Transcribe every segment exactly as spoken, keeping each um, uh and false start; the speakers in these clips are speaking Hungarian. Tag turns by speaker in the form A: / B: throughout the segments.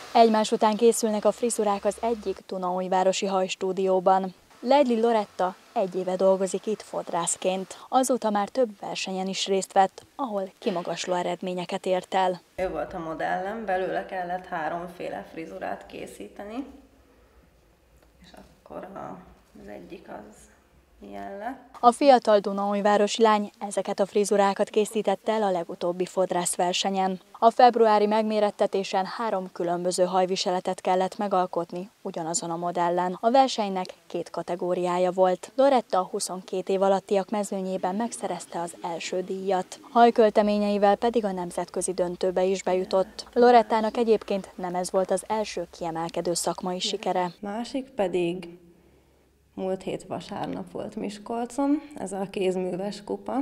A: Egymás után készülnek a frizurák az egyik dunaújvárosi hajstúdióban. Leidli Loretta egy éve dolgozik itt fodrászként. Azóta már több versenyen is részt vett, ahol kimagasló eredményeket ért el.
B: Ő volt a modellem, belőle kellett háromféle frizurát készíteni, és akkor az egyik az ilyen lett.
A: A fiatal dunaújvárosi lány ezeket a frizurákat készítette el a legutóbbi fodrászversenyen. A februári megmérettetésen három különböző hajviseletet kellett megalkotni ugyanazon a modellen. A versenynek két kategóriája volt. Loretta a huszonkét év alattiak mezőnyében megszerezte az első díjat. Hajkölteményeivel pedig a nemzetközi döntőbe is bejutott. Lorettának egyébként nem ez volt az első kiemelkedő szakmai sikere.
B: Másik pedig múlt hét vasárnap volt Miskolcon, ez a kézműves kupa.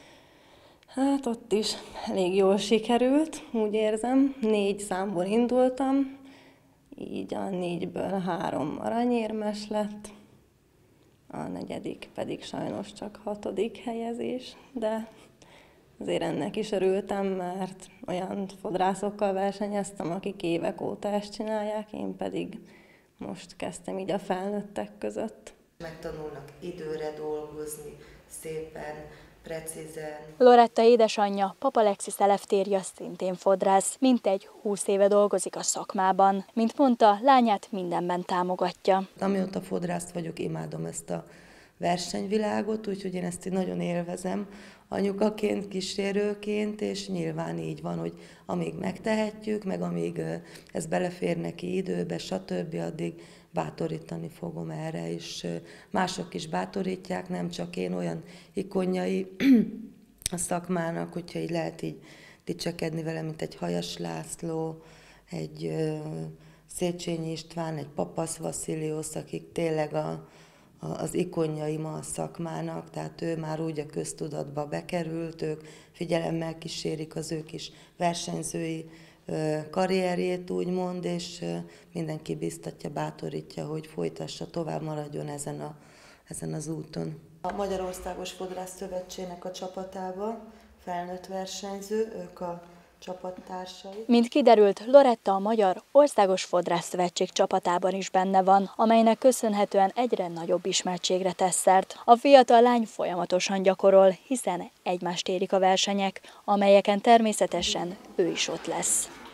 B: Hát ott is elég jól sikerült, úgy érzem. Négy számból indultam, így a négyből három aranyérmes lett, a negyedik pedig sajnos csak hatodik helyezés, de azért ennek is örültem, mert olyan fodrászokkal versenyeztem, akik évek óta ezt csinálják, én pedig most kezdtem így a felnőttek között.
C: Megtanulnak időre dolgozni, szépen, precízen.
A: Loretta édesanyja, Papa Alexis Elefthérja szintén fodrász, mintegy húsz éve dolgozik a szakmában. Mint mondta, lányát mindenben támogatja.
C: Amióta fodrász vagyok, imádom ezt a versenyvilágot, úgyhogy én ezt így nagyon élvezem anyukaként, kísérőként, és nyilván így van, hogy amíg megtehetjük, meg amíg ez belefér neki időbe, stb., addig bátorítani fogom erre, és mások is bátorítják, nem csak én, olyan ikonjai a szakmának, hogyha így lehet így dicsekedni vele, mint egy Hajas László, egy Széchenyi István, egy Papasz Vasziliusz, akik tényleg a, a, az ikonjai ma a szakmának, tehát ő már úgy a köztudatba bekerült, ők figyelemmel kísérik az ő kis versenyzői karrierjét, úgymond, és mindenki biztatja, bátorítja, hogy folytassa, tovább maradjon ezen, a, ezen az úton. A Magyarországos Fodrász Szövetségnek a csapatában felnőtt versenyző, ők a csapattársai.
A: Mint kiderült, Loretta a Magyar Országos Fodrász Szövetség csapatában is benne van, amelynek köszönhetően egyre nagyobb ismertségre tesz szert. A fiatal lány folyamatosan gyakorol, hiszen egymást érik a versenyek, amelyeken természetesen ő is ott lesz.